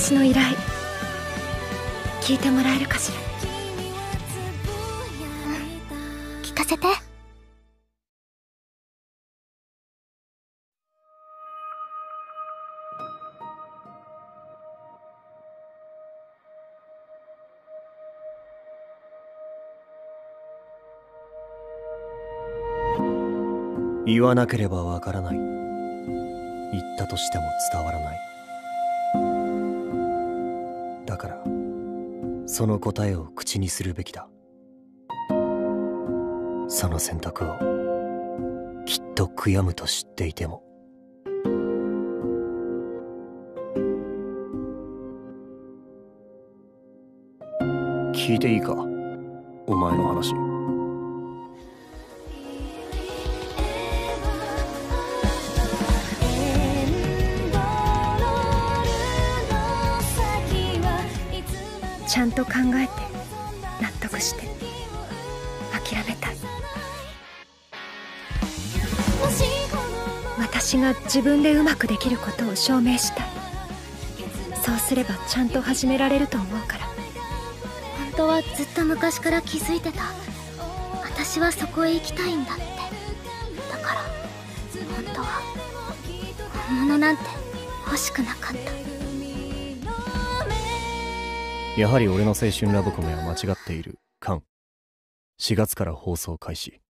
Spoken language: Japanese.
私の依頼聞いてもらえるかしら。 聞かせて。 言わなければわからない。言ったとしても伝わらない。だからその答えを口にするべきだ。その選択をきっと悔やむと知っていても。聞いていいか、お前の話。 ちゃんと考えて納得して諦めたい。私が自分でうまくできることを証明したい。そうすればちゃんと始められると思うから。 本当はずっと昔から気づいてた。私はそこへ行きたいんだって。だから本当は本物なんて欲しくなかった。 やはり俺の青春ラブコメは間違っている。カン4月から放送開始。